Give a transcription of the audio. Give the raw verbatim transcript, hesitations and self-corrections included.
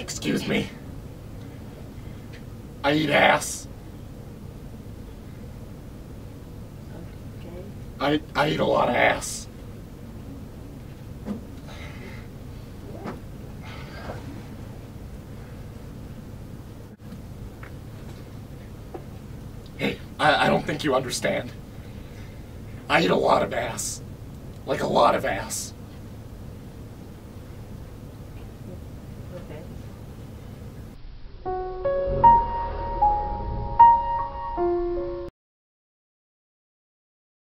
Excuse me. I eat ass. Okay. I, I eat a lot of ass. Hey, I, I don't think you understand. I eat a lot of ass. Like a lot of ass.